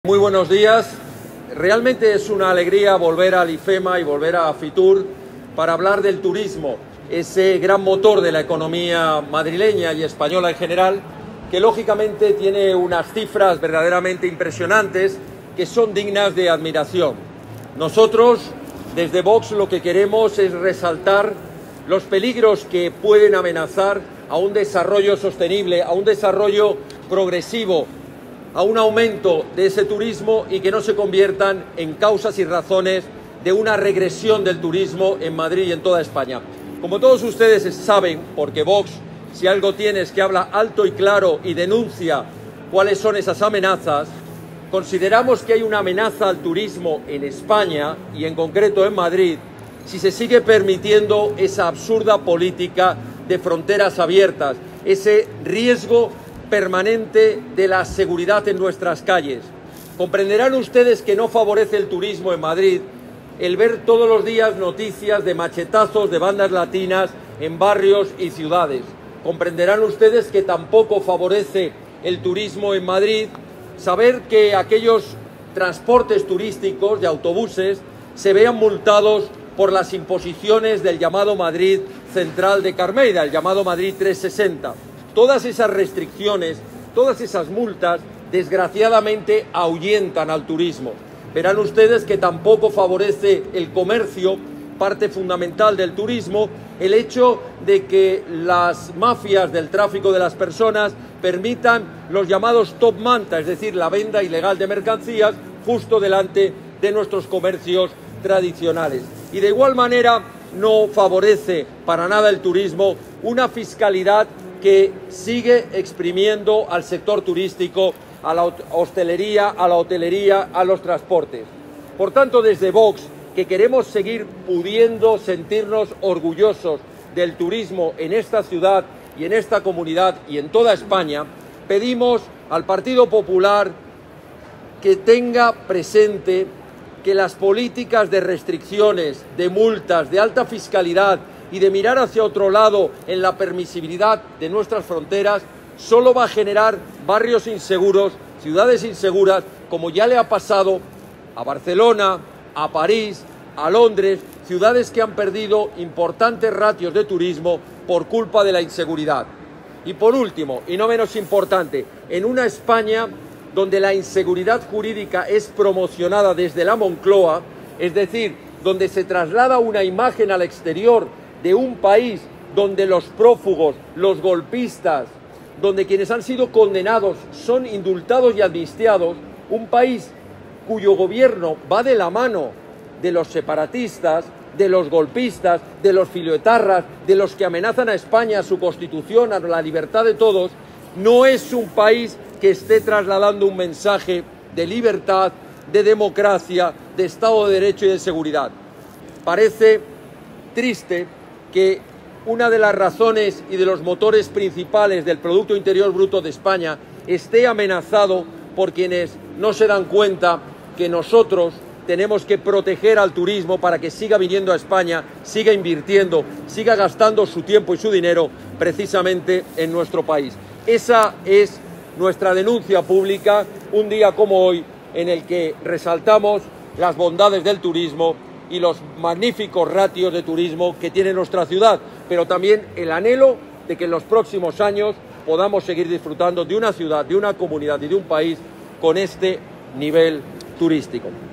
Muy buenos días. Realmente es una alegría volver al IFEMA y volver a Fitur para hablar del turismo, ese gran motor de la economía madrileña y española en general, que lógicamente tiene unas cifras verdaderamente impresionantes que son dignas de admiración. Nosotros, desde Vox, lo que queremos es resaltar los peligros que pueden amenazar a un desarrollo sostenible, a un desarrollo progresivo, a un aumento de ese turismo y que no se conviertan en causas y razones de una regresión del turismo en Madrid y en toda España. Como todos ustedes saben, porque Vox, si algo tiene es que habla alto y claro y denuncia cuáles son esas amenazas, consideramos que hay una amenaza al turismo en España y en concreto en Madrid si se sigue permitiendo esa absurda política de fronteras abiertas, ese riesgo permanente de la seguridad en nuestras calles. Comprenderán ustedes que no favorece el turismo en Madrid el ver todos los días noticias de machetazos de bandas latinas en barrios y ciudades. Comprenderán ustedes que tampoco favorece el turismo en Madrid saber que aquellos transportes turísticos de autobuses se vean multados por las imposiciones del llamado Madrid Central de Carmeida, el llamado Madrid 360. Todas esas restricciones, todas esas multas, desgraciadamente ahuyentan al turismo. Verán ustedes que tampoco favorece el comercio, parte fundamental del turismo, el hecho de que las mafias del tráfico de las personas permitan los llamados top manta, es decir, la venta ilegal de mercancías justo delante de nuestros comercios tradicionales. Y de igual manera no favorece para nada el turismo una fiscalidad que sigue exprimiendo al sector turístico, a la hostelería, a la hotelería, a los transportes. Por tanto, desde Vox, que queremos seguir pudiendo sentirnos orgullosos del turismo en esta ciudad y en esta comunidad y en toda España, pedimos al Partido Popular que tenga presente que las políticas de restricciones, de multas, de alta fiscalidad y de mirar hacia otro lado en la permisibilidad de nuestras fronteras, solo va a generar barrios inseguros, ciudades inseguras, como ya le ha pasado a Barcelona, a París, a Londres, ciudades que han perdido importantes ratios de turismo por culpa de la inseguridad. Y por último, y no menos importante, en una España donde la inseguridad jurídica es promocionada desde la Moncloa, es decir, donde se traslada una imagen al exterior de un país donde los prófugos, los golpistas, donde quienes han sido condenados son indultados y amnistiados, un país cuyo gobierno va de la mano de los separatistas, de los golpistas, de los filoetarras, de los que amenazan a España, a su constitución, a la libertad de todos, no es un país que esté trasladando un mensaje de libertad, de democracia, de Estado de Derecho y de seguridad. Parece triste que una de las razones y de los motores principales del Producto Interior Bruto de España esté amenazado por quienes no se dan cuenta que nosotros tenemos que proteger al turismo para que siga viniendo a España, siga invirtiendo, siga gastando su tiempo y su dinero precisamente en nuestro país. Esa es nuestra denuncia pública, un día como hoy, en el que resaltamos las bondades del turismo y los magníficos ratios de turismo que tiene nuestra ciudad, pero también el anhelo de que en los próximos años podamos seguir disfrutando de una ciudad, de una comunidad y de un país con este nivel turístico.